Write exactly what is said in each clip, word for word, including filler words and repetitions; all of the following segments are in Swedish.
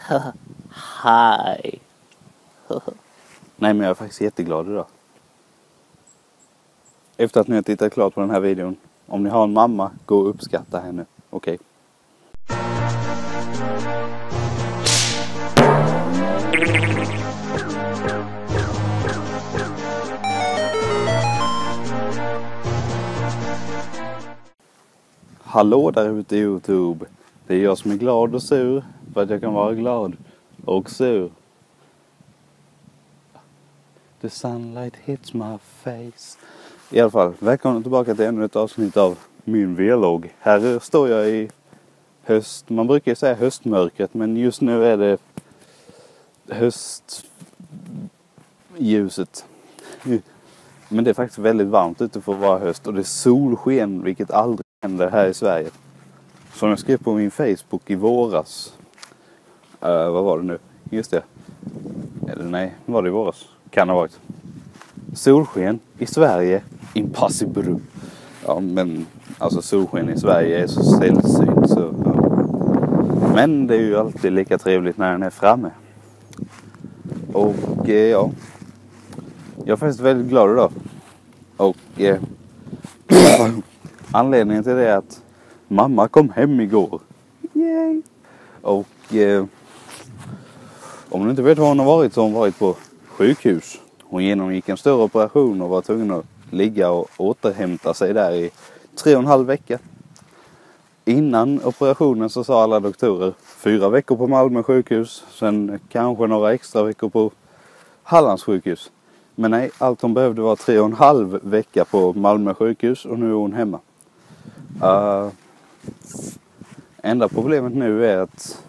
Hi. Nej, men jag är faktiskt jätteglad idag. Efter att ni har tittat klart på den här videon. Om ni har en mamma, gå och uppskatta henne. Okej. Okay. Hallå där ute i YouTube. Det är jag som är glad och sur. För att jag kan vara glad och sur. The sunlight hits my face. I alla fall, välkomna tillbaka till ännu ett avsnitt av min vlogg. Här står jag i höst. Man brukar ju säga höstmörkret, men just nu är det höstljuset. Men det är faktiskt väldigt varmt ute för att vara höst. Och det är solsken, vilket aldrig händer här i Sverige. Som jag skrev på min Facebook i våras. Uh, vad var det nu? Just det. Eller nej, var det i våras? Kan ha varit. Solsken i Sverige, impossible. Ja, men alltså solsken i Sverige är så sällsynt så. Ja. Men det är ju alltid lika trevligt när den är framme. Och eh, ja. Jag är faktiskt väldigt glad idag. Och eh, anledningen till det är att mamma kom hem igår. Yay! Och eh, om du inte vet vad hon har varit så har hon varit på sjukhus. Hon genomgick en större operation och var tvungen att ligga och återhämta sig där i tre och en halv vecka. Innan operationen så sa alla doktorer fyra veckor på Malmö sjukhus. Sen kanske några extra veckor på Hallands sjukhus. Men nej, allt hon behövde var tre och en halv vecka på Malmö sjukhus och nu är hon hemma. Uh, enda problemet nu är att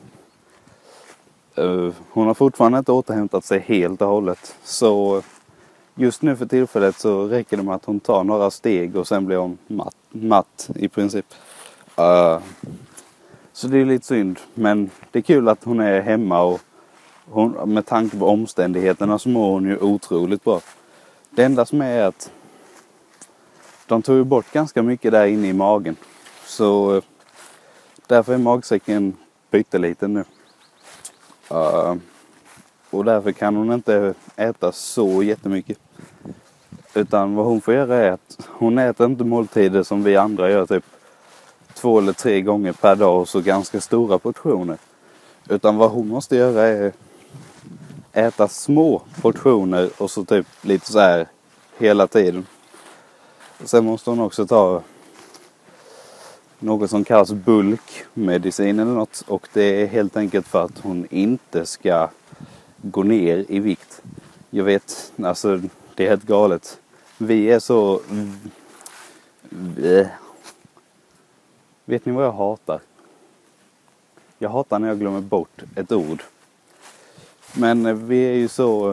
uh, hon har fortfarande inte återhämtat sig helt och hållet. Så just nu för tillfället så räcker det med att hon tar några steg och sen blir hon matt, matt i princip. Uh, så det är lite synd, men det är kul att hon är hemma och hon, med tanke på omständigheterna så mår hon ju otroligt bra. Det enda som är att de tog ju bort ganska mycket där inne i magen. Så därför är magsäcken pytteliten nu. Uh, och därför kan hon inte äta så jättemycket. Utan vad hon får göra är att hon äter inte måltider som vi andra gör typ två eller tre gånger per dag och så ganska stora portioner. Utan vad hon måste göra är äta små portioner och så typ lite så här hela tiden. Sen måste hon också ta något som kallas bulkmedicin eller något. Och det är helt enkelt för att hon inte ska gå ner i vikt. Jag vet, alltså det är helt galet. Vi är så... Vet ni vad jag hatar? Jag hatar när jag glömmer bort ett ord. Men vi är ju så...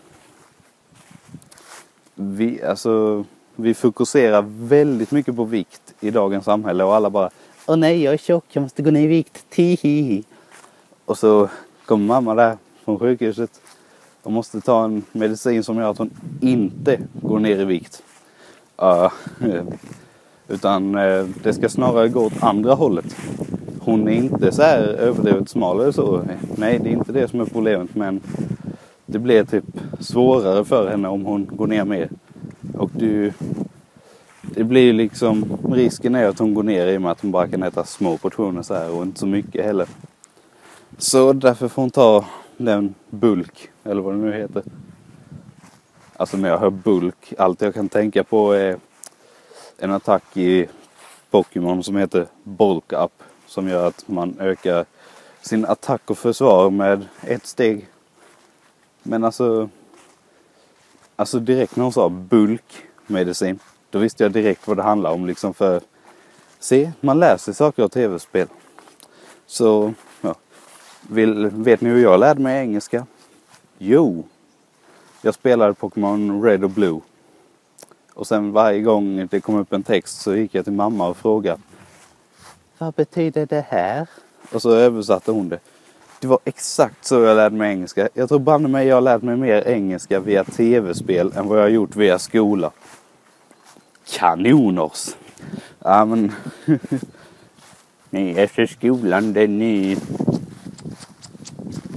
Vi, alltså, vi fokuserar väldigt mycket på vikt i dagens samhälle. Och alla bara, åh nej, jag är tjock, jag måste gå ner i vikt. Tihihi. Och så kommer mamma där från sjukhuset och måste ta en medicin som gör att hon inte går ner i vikt. Uh, utan uh, det ska snarare gå åt andra hållet. Hon är inte så här överdrivet smal eller så. Nej, det är inte det som är problemet. Men det blir typ svårare för henne om hon går ner mer. Och det, det blir liksom, risken är att hon går ner i och med att hon bara kan äta små portioner så här och inte så mycket heller. Så därför får hon ta den bulk, eller vad det nu heter. Alltså när jag hör bulk, allt jag kan tänka på är en attack i Pokémon som heter Bulk Up. Som gör att man ökar sin attack och försvar med ett steg. Men alltså, alltså direkt när hon sa bulkmedicin, då visste jag direkt vad det handlar om. Liksom för, se, man läser saker av tv-spel. Så, ja. Vill, vet ni hur jag lärde mig engelska? Jo, jag spelade Pokémon Red och Blue. Och sen varje gång det kom upp en text så gick jag till mamma och frågade, vad betyder det här? Och så översatte hon det. Det var exakt så jag lärde mig engelska. Jag tror banne mig jag har lärt mig mer engelska via tv-spel än vad jag har gjort via skola. Kanoners! Ja men... Nej, efter skolan den är...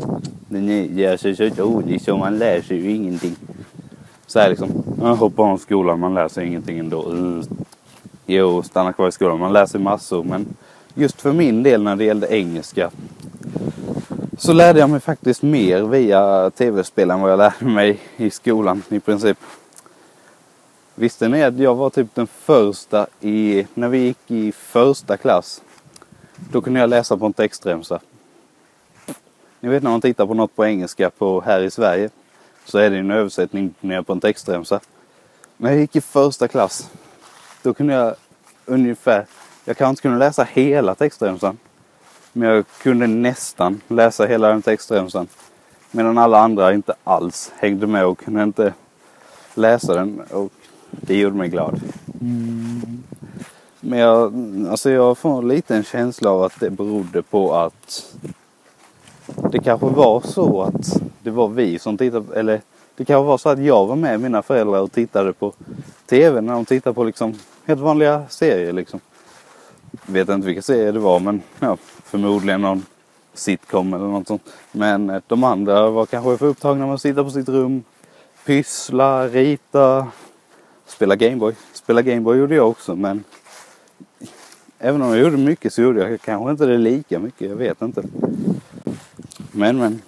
Den är, det är så, så roligt så man lär sig ju ingenting. Så här liksom, jag hoppar av skolan, man lär sig ingenting ändå. Uh. Jo, stanna kvar i skolan, man lär sig massor. Men just för min del när det gällde engelska så lärde jag mig faktiskt mer via tv-spel än vad jag lärde mig i skolan i princip. Visste ni att jag var typ den första i, när vi gick i första klass, då kunde jag läsa på en textremsa. Ni vet när man tittar på något på engelska på här i Sverige så är det en översättning ner på en textremsa. När jag gick i första klass, då kunde jag ungefär, jag kanske inte kunde läsa hela textremsan, men jag kunde nästan läsa hela den textremsan. Medan alla andra inte alls hängde med och kunde inte läsa den, och det gjorde mig glad. Mm. Men jag, alltså jag får lite en känsla av att det berodde på att det kanske var så att det var vi som tittade, eller det kanske var så att jag var med mina föräldrar och tittade på tv när de tittade på liksom helt vanliga serier liksom. Jag vet inte vilka serier det var, men ja, förmodligen någon sitcom eller något sånt. Men de andra var kanske för upptagna med att sitta på sitt rum, pyssla, rita, spela Gameboy. Spela Gameboy gjorde jag också, men även om jag gjorde mycket så gjorde jag kanske inte det lika mycket, jag vet inte. Men, men.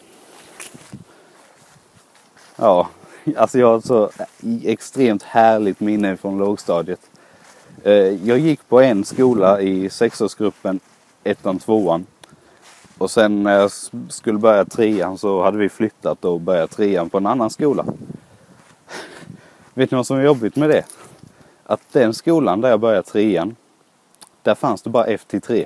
Ja, alltså jag har så extremt härligt minne från lågstadiet. Jag gick på en skola i sexårsgruppen, ettan, tvåan. Och sen när jag skulle börja trean så hade vi flyttat och börjat trean på en annan skola. Vet ni vad som är jobbigt med det? Att den skolan där jag började trean, där fanns det bara F till tre.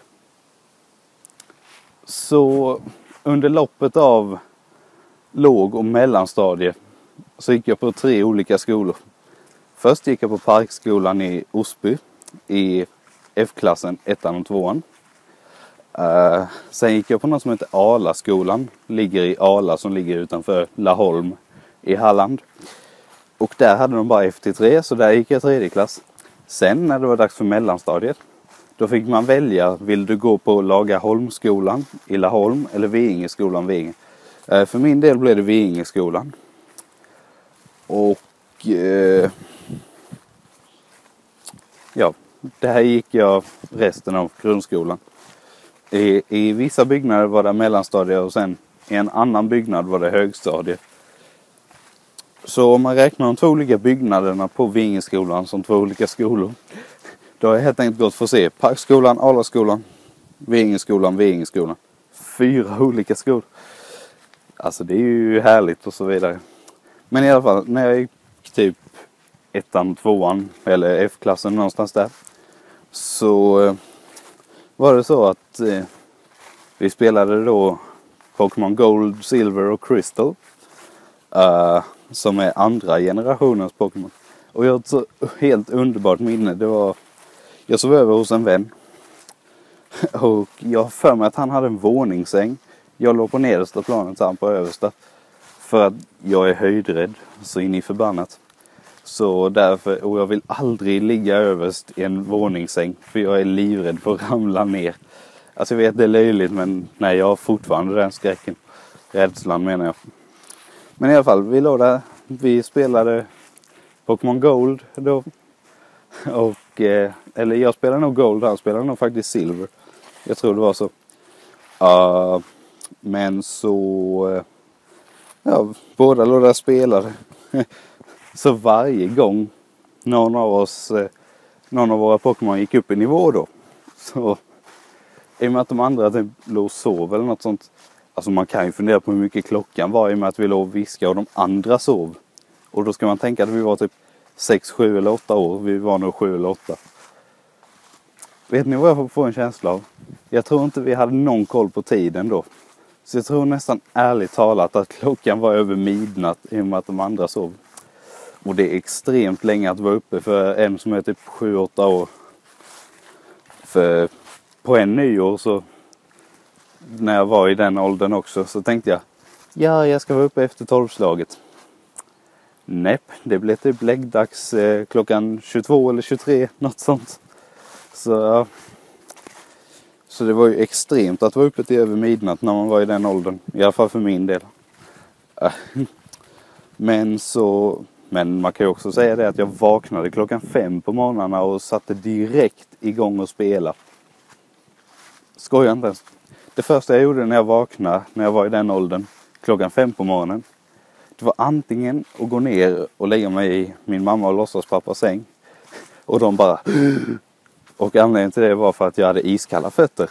Så under loppet av låg- och mellanstadie så gick jag på tre olika skolor. Först gick jag på Parkskolan i Osby i F-klassen, ettan och tvåan. Uh, sen gick jag på något som heter Ala-skolan. Ligger i Ala som ligger utanför Laholm i Halland. Och där hade de bara F till tre, så där gick jag tredje klass. Sen när det var dags för mellanstadiet, då fick man välja, vill du gå på Lagaholmsskolan i Laholm eller Vingeskolan Vinge. Uh, för min del blev det Vingeskolan. Och uh, ja, där gick jag resten av grundskolan. I, I vissa byggnader var det mellanstadiet och sen i en annan byggnad var det högstadiet. Så om man räknar de två olika byggnaderna på Vingeskolan som två olika skolor, då har jag helt enkelt gått för att se Parkskolan, Alaskolan, Vingeskolan, Vingeskolan. Fyra olika skolor. Alltså det är ju härligt och så vidare. Men i alla fall, när jag gick typ ettan, tvåan eller F-klassen någonstans där, så var det så att eh, vi spelade då Pokémon Gold, Silver och Crystal. Uh, som är andra generationens Pokémon. Och jag har ett så helt underbart minne. Det var, jag sov över hos en vän. Och jag har för mig att han hade en våningssäng. Jag låg på nedersta planet, han på översta. För att jag är höjdrädd, så in i förbannat. Så därför, och jag vill aldrig ligga överst i en våningssäng. För jag är livrädd för att ramla ner. Alltså jag vet det är löjligt, men nej, jag har fortfarande den skräcken. Rädslan menar jag. Men i alla fall, vi låg där. Vi spelade Pokémon Gold då. Och, eh, eller jag spelade nog Gold, han spelade nog faktiskt Silver. Jag tror det var så. Uh, men så, uh, ja, båda låg där och spelade. Så varje gång någon av oss, eh, någon av våra Pokémon gick upp i nivå då. Så, i och med att de andra typ låg och sov eller något sånt. Alltså man kan ju fundera på hur mycket klockan var i och med att vi låg och viskade och de andra sov. Och då ska man tänka att vi var typ sex, sju eller åtta år. Vi var nog sju eller åtta. Vet ni vad jag får en känsla av? Jag tror inte vi hade någon koll på tiden då. Så jag tror nästan ärligt talat att klockan var över midnatt i och med att de andra sov. Och det är extremt länge att vara uppe för en som är typ sju åtta år. För på en nyår så, när jag var i den åldern också, så tänkte jag, ja, jag ska vara uppe efter tolvslaget. Näpp, det blev typ läggdags eh, klockan tjugotvå eller tjugotre, något sånt. Så, så det var ju extremt att vara uppe till över midnatt när man var i den åldern. I alla fall för min del. Men så, men man kan ju också säga det att jag vaknade klockan fem på morgnarna och satte direkt igång och spela. Skojar inte ens. Det första jag gjorde när jag vaknade, när jag var i den åldern, klockan fem på morgonen, det var antingen att gå ner och lägga mig i min mamma och låtsaspappas säng. Och de bara... Och anledningen till det var för att jag hade iskalla fötter.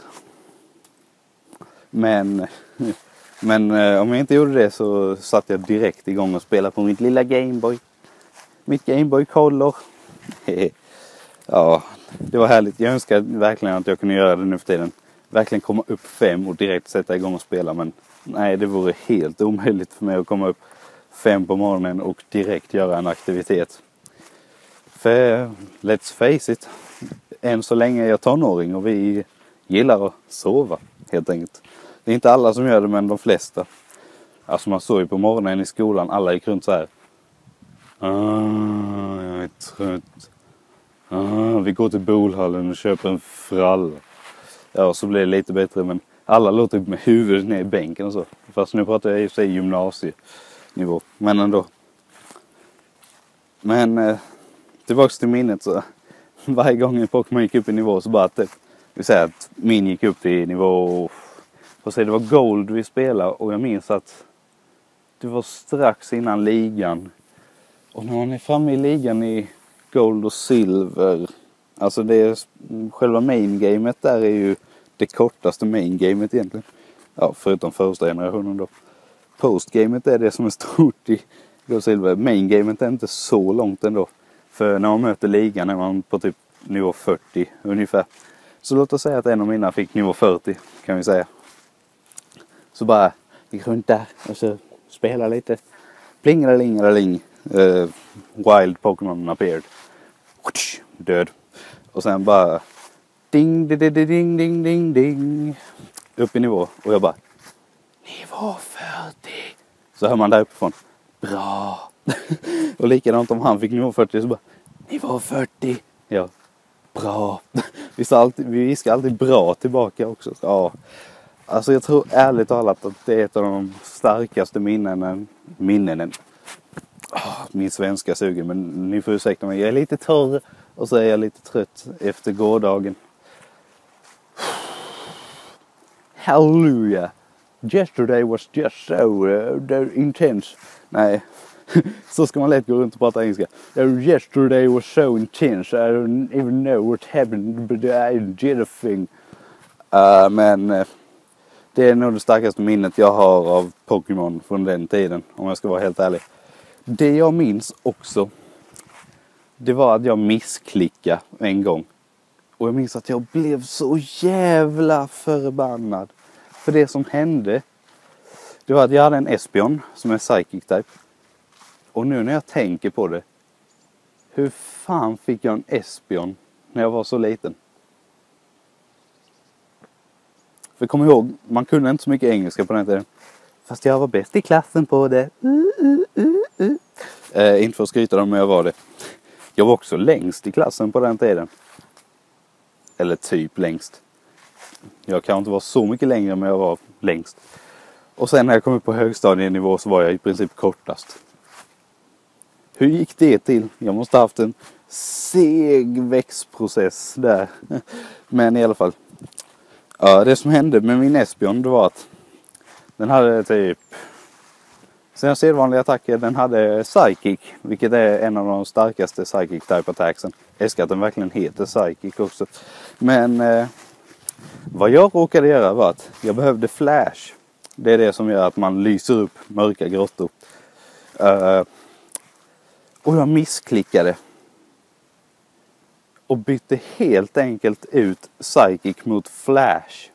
Men... Men om jag inte gjorde det så satt jag direkt igång och spelade på mitt lilla Gameboy. Mitt Gameboy Color. Ja, det var härligt. Jag önskar verkligen att jag kunde göra det nu för tiden. Verkligen komma upp fem och direkt sätta igång och spela. Men nej, det vore helt omöjligt för mig att komma upp fem på morgonen och direkt göra en aktivitet. För let's face it, än så länge är jag tonåring och vi gillar att sova helt enkelt. Det är inte alla som gör det, men de flesta. Alltså man såg ju på morgonen i skolan, alla gick runt så här. Ah, jag är trött. Ah, vi går till bolhallen och köper en fralla. Ja, så blir det lite bättre, men alla låter med huvudet ner i bänken och så. Fast nu pratar jag i och för sig gymnasienivå, men ändå. Men eh, tillbaks till minnet så. Varje gång en Pokémon gick upp i nivå så bara att det, vi säger att min gick upp i nivå... Och så det var Gold vi spelade och jag minns att det var strax innan ligan. Och när man är framme i ligan i Gold och Silver, alltså det är själva main-gamet där är ju det kortaste main-gamet egentligen. Ja, förutom första generationen då. Post-gamet är det som är stort i Gold och Silver. Main-gamet är inte så långt ändå. För när man möter ligan är man på typ nivå fyrtio ungefär. Så låt oss säga att en av mina fick nivå fyrtio kan vi säga. Så bara gick runt där och så spela lite. Plingeling-ling. Uh, wild Pokémon appeared. Död. Och sen bara ding ding ding ding ding ding ding. Upp i nivå. Och jag bara nivå fyrtio. Så hör man där uppifrån. Bra. Och likadant om han fick nivå fyrtio så bara nivå fyrtio. Ja. Bra. Vi, sa alltid, vi viskar alltid bra tillbaka också. Så, ja. Alltså jag tror ärligt talat att det är ett av de starkaste minnen. Minnen. Oh, min svenska suger, men ni får ursäkta mig. Jag är lite torr och så är jag lite trött efter gårdagen. Hallelujah. Yesterday was just so uh, intense. Nej, så ska man lätt gå runt och prata engelska. Yesterday was so intense. I don't even know what happened, but I did a thing. Uh, men... Uh, Det är nog det starkaste minnet jag har av Pokémon från den tiden, om jag ska vara helt ärlig. Det jag minns också, det var att jag missklickade en gång. Och jag minns att jag blev så jävla förbannad. För det som hände, det var att jag hade en Espeon som är Psychic type. Och nu när jag tänker på det, hur fan fick jag en Espeon när jag var så liten? För kom ihåg, man kunde inte så mycket engelska på den tiden. Fast jag var bäst i klassen på det. Uh, uh, uh, uh. Eh, inte för att skryta om jag var det. Jag var också längst i klassen på den tiden. Eller typ längst. Jag kan inte vara så mycket längre, men jag var längst. Och sen när jag kom upp på högstadienivå så var jag i princip kortast. Hur gick det till? Jag måste ha haft en seg växtprocess där. Men i alla fall. Ja, det som hände med min Espeon, det var att den hade typ sina sedvanliga attacker. Den hade Psychic, vilket är en av de starkaste Psychic type attacksen. Jag älskar att den verkligen heter Psychic också. Men eh, vad jag råkade göra var att jag behövde Flash. Det är det som gör att man lyser upp mörka grottor. Uh, och jag missklickade. Och bytte helt enkelt ut Psychic mot Flash.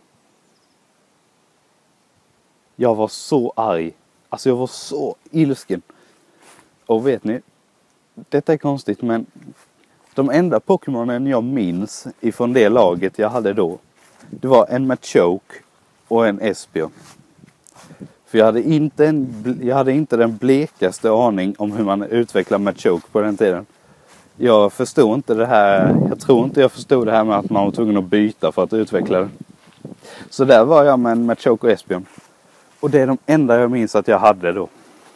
Jag var så arg. Alltså jag var så ilsken. Och vet ni, detta är konstigt, men de enda Pokémonen jag minns ifrån det laget jag hade då, det var en Machoke och en Espeon. För jag hade inte, en, jag hade inte den blekaste aning om hur man utvecklar Machoke på den tiden. Jag förstod inte det här, jag tror inte jag förstod det här med att man var tvungen att byta för att utveckla det. Så där var jag med en Machoke och Espeon. Och det är de enda jag minns att jag hade då.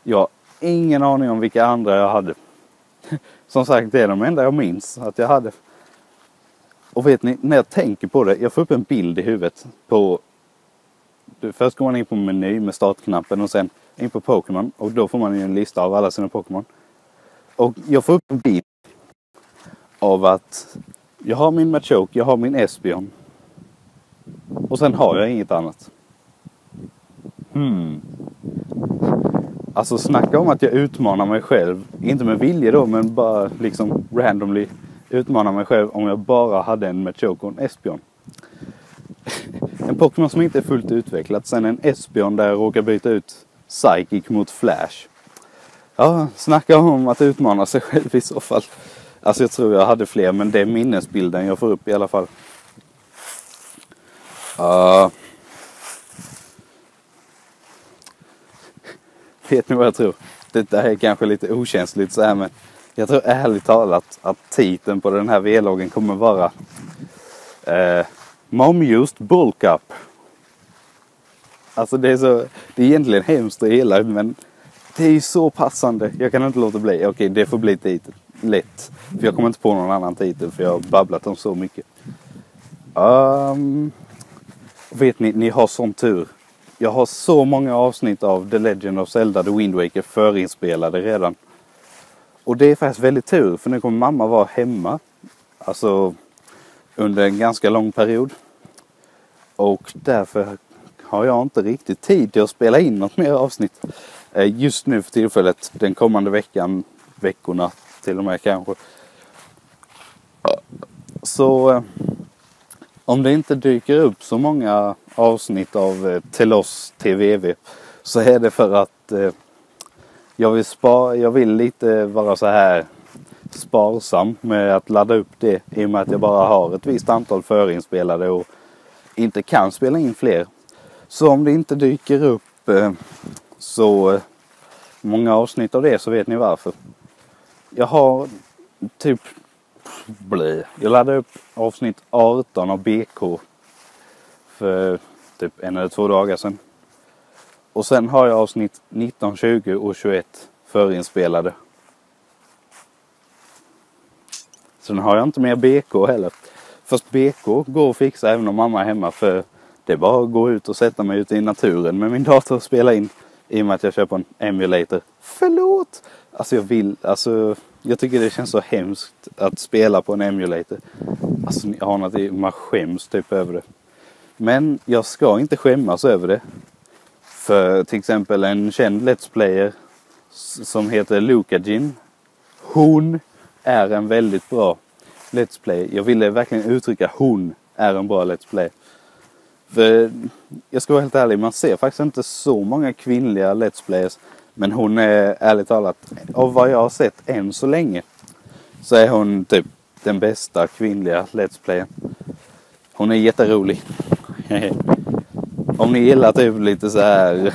Jag har ingen aning om vilka andra jag hade. Som sagt, det är de enda jag minns att jag hade. Och vet ni, när jag tänker på det, jag får upp en bild i huvudet på... Först går man in på meny med startknappen och sen in på Pokémon. Och då får man ju en lista av alla sina Pokémon. Och jag får upp en bild av att jag har min Machoke, jag har min Espeon. Och sen har jag inget annat. Hmm. Alltså snacka om att jag utmanar mig själv. Inte med vilje då, men bara liksom randomly utmanar mig själv om jag bara hade en Machoke och en Espeon. En Pokémon som inte är fullt utvecklad. Sen en Espeon där jag råkar byta ut Psychic mot Flash. Ja, snacka om att utmana sig själv i så fall. Alltså jag tror jag hade fler, men det är minnesbilden jag får upp i alla fall. Uh, vet ni vad jag tror? Det här är kanske lite okänsligt så här, men jag tror ärligt talat att titeln på den här vloggen kommer vara uh, Mom used bulk up. Alltså det är så, det är egentligen hemskt att gilla, men det är ju så passande. Jag kan inte låta bli. Okej, det får bli titel. Lätt. För jag kommer inte på någon annan titel, för jag har babblat om så mycket. Um, vet ni, ni har sån tur. Jag har så många avsnitt av The Legend of Zelda The Wind Waker förinspelade redan. Och det är faktiskt väldigt tur, för nu kommer mamma vara hemma. Alltså under en ganska lång period. Och därför har jag inte riktigt tid till att spela in något mer avsnitt. Just nu för tillfället, den kommande veckan, veckorna till och med kanske. Så om det inte dyker upp så många avsnitt av Telos T V V så är det för att eh, jag vill spara, jag vill lite vara så här sparsam med att ladda upp det, i och med att jag bara har ett visst antal förinspelade och inte kan spela in fler. Så om det inte dyker upp eh, så eh, många avsnitt av det, så vet ni varför. Jag har typ blä. Jag laddade upp avsnitt arton av B K för typ en eller två dagar sedan. Och sen har jag avsnitt nitton, tjugo och tjugoett förinspelade. Sen har jag inte mer B K heller. Fast B K går att fixa även om mamma är hemma, för det är bara att gå ut och sätta mig ute i naturen med min dator och spela in, i och med att jag köper en emulator. Förlåt! Alltså jag vill, alltså jag tycker det känns så hemskt att spela på en emulator. Alltså ni anar att man skäms typ över det. Men jag ska inte skämmas över det. För till exempel en känd Let's Player som heter Lucagin. Hon är en väldigt bra Let's Play. Jag ville verkligen uttrycka hon är en bra Let's Play. För jag ska vara helt ärlig, man ser faktiskt inte så många kvinnliga Let's Players. Men hon är ärligt talat, av vad jag har sett än så länge, så är hon typ den bästa kvinnliga Let's Playern. Hon är jätterolig. Om ni gillar typ lite så här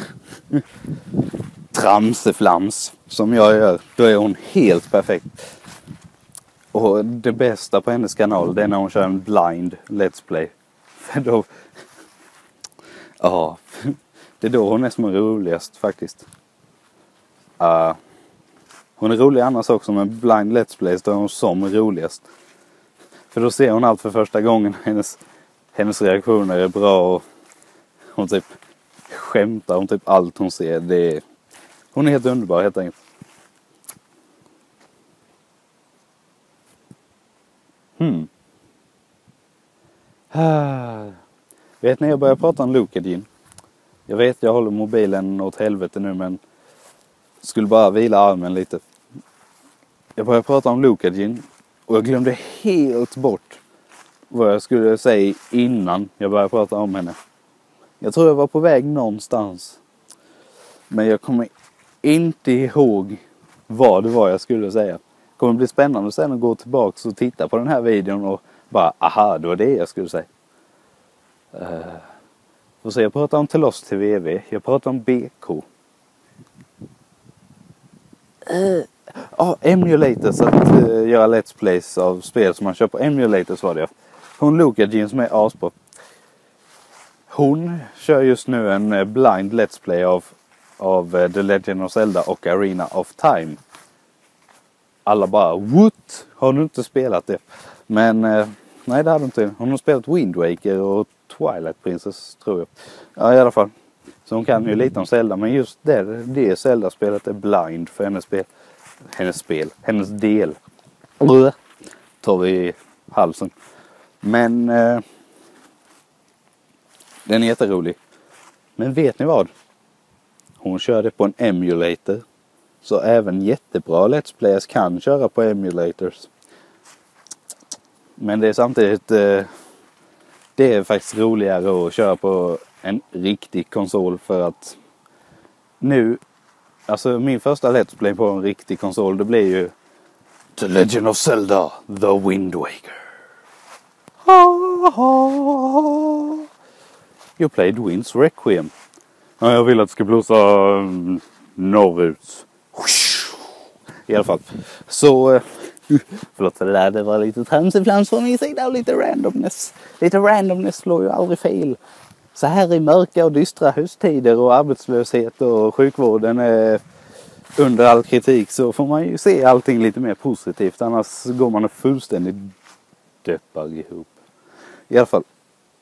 tramseflams som jag gör, då är hon helt perfekt. Och det bästa på hennes kanal, det är när hon kör en blind Let's Play. För då... Ja, det är då hon är som roligast faktiskt. Uh, hon är rolig annars också, med blind Let's Plays, då är hon som roligast. För då ser hon allt för första gången. Hennes, hennes reaktioner är bra och hon typ skämtar om typ allt hon ser. Det är, hon är helt underbar helt enkelt. Hmm. Ah. Vet ni, jag börjar prata om Lucagin. Jag vet, jag håller mobilen åt helvete nu, men skulle bara vila armen lite. Jag börjar prata om Lucagin och jag glömde helt bort vad jag skulle säga innan jag började prata om henne. Jag tror jag var på väg någonstans, men jag kommer inte ihåg vad det var jag skulle säga. Det kommer bli spännande sen att gå tillbaka och titta på den här videon och bara, aha, det var det jag skulle säga. Uh, så jag pratar om Telos T V V, jag pratar om B K. Uh, oh, emulators, att uh, göra Let's Plays av spel som man kör på emulators var det. Hon Lucagin som är asbra. Hon kör just nu en uh, blind Let's Play av av uh, The Legend of Zelda och Arena of Time. Alla bara, what? Har du inte spelat det? Men uh, nej, det hade inte. Hon har spelat Wind Waker och Twilight Princess, tror jag. Ja, i alla fall. Så hon kan ju lite om Zelda, men just det, det Zelda-spelet är blind för hennes spel. Hennes spel, hennes del. Uh, tar vi i halsen. Men uh, den är jätterolig. Men vet ni vad? Hon körde på en emulator. Så även jättebra Let's Players kan köra på emulators. Men det är samtidigt eh, det är faktiskt roligare att köra på en riktig konsol, för att nu, alltså min första Let's Play på en riktig konsol, det blir ju The Legend of Zelda, The Wind Waker. You played Winds Requiem. Ja, jag vill att det ska blåsa um, norrut. I alla fall. Så, förlåt för det där, det var lite tramseflams från min sida och lite randomness. Lite randomness slår ju aldrig fel. Så här i mörka och dystra hösttider och arbetslöshet och sjukvården är under all kritik, så får man ju se allting lite mer positivt. Annars går man och fullständigt deppar ihop. I alla fall.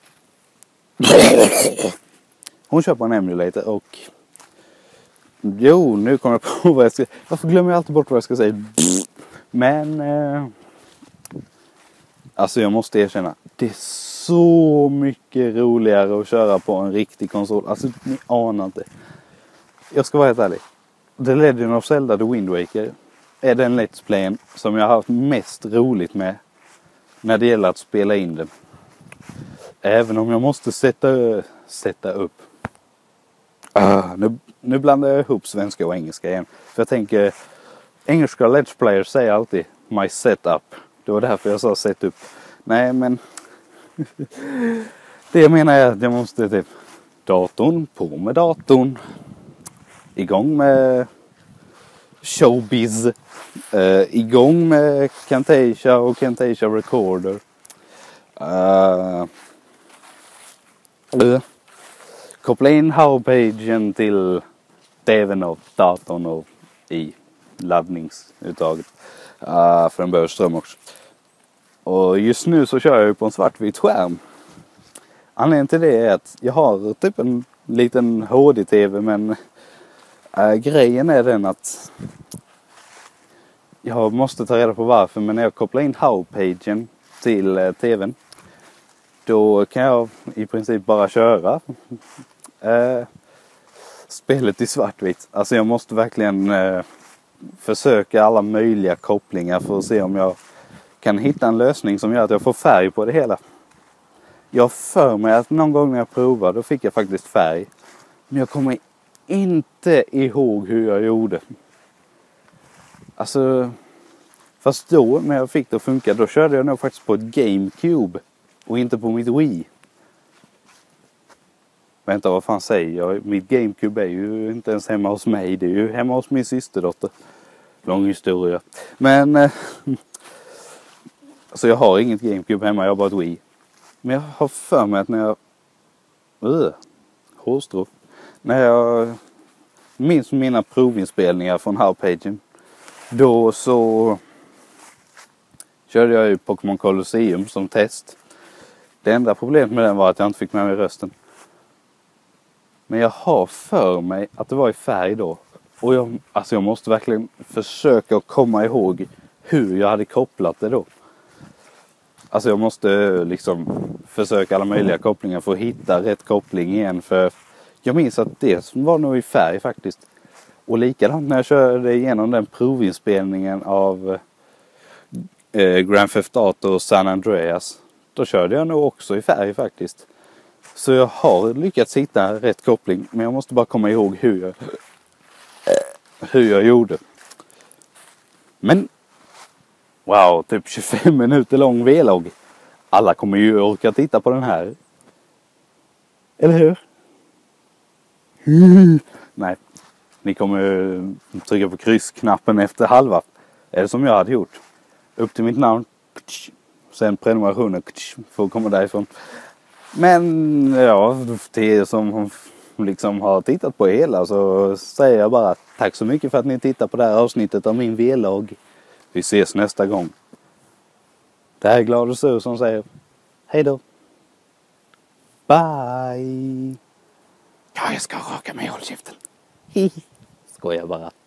Hon köper en emulator och jo, nu kommer jag på vad jag ska... Varför glömmer jag alltid bort vad jag ska säga? Men eh, alltså jag måste erkänna, det är så mycket roligare att köra på en riktig konsol. Alltså ni anar inte. Jag ska vara helt ärlig. The Legend of Zelda The Wind Waker är den Let's Playen som jag har haft mest roligt med när det gäller att spela in den. Även om jag måste sätta, sätta upp. Uh, nu, nu blandar jag ihop svenska och engelska igen. För jag tänker, engelska Let's Players säger alltid my setup. Det var därför jag sa setup. Nej, men det jag menar är att jag måste typ datorn, på med datorn. Igång med Showbiz. Uh, igång med Camtasia och Camtasia Recorder. Uh, uh. Koppla in Howpagen till tvn och datorn och i laddningsuttaget. Uh, för den behöver ström också. Och just nu så kör jag ju på en svartvit skärm. Anledningen till det är att jag har typ en liten H D-tv, men uh, grejen är den att jag måste ta reda på varför, men när jag kopplar in Howpagen till uh, tvn, då kan jag i princip bara köra uh, spelet i svartvitt. Alltså jag måste verkligen uh, försöka alla möjliga kopplingar för att se om jag kan hitta en lösning som gör att jag får färg på det hela. Jag för mig att någon gång när jag provade, då fick jag faktiskt färg. Men jag kommer inte ihåg hur jag gjorde. Alltså, fast då när jag fick det att funka, då körde jag nog faktiskt på ett GameCube och inte på mitt Wii. Vänta, vad fan säger jag? Mitt GameCube är ju inte ens hemma hos mig. Det är ju hemma hos min systerdotter. Lång historia. Men eh, alltså jag har inget GameCube hemma, jag har bara ett Wii. Men jag har för mig att när jag uh, hårstrå. När jag minns mina provinspelningar från Howpagen, då så körde jag ju Pokémon Colosseum som test. Det enda problemet med den var att jag inte fick med mig rösten. Men jag har för mig att det var i färg då. Och jag, alltså jag måste verkligen försöka komma ihåg hur jag hade kopplat det då. Alltså jag måste liksom försöka alla möjliga kopplingar för att hitta rätt koppling igen. För jag minns att det var nog i färg faktiskt. Och likadant när jag körde igenom den provinspelningen av eh, Grand Theft Auto och San Andreas. Då körde jag nog också i färg faktiskt. Så jag har lyckats hitta rätt koppling. Men jag måste bara komma ihåg hur jag, hur jag gjorde. Men wow, typ tjugofem minuter lång vlogg. Alla kommer ju orka titta på den här. Eller hur? Nej, ni kommer trycka på kryssknappen efter halva. Är det som jag hade gjort? Upp till mitt namn. Sen prenumerationen för att komma därifrån. Men ja, till er som liksom har tittat på hela så säger jag bara tack så mycket för att ni tittar på det här avsnittet av min vlogg. Vi ses nästa gång. Det här är Glad och Sur som säger hej då. Bye. Ja, jag ska raka mig i hållkäften. Skojar bara.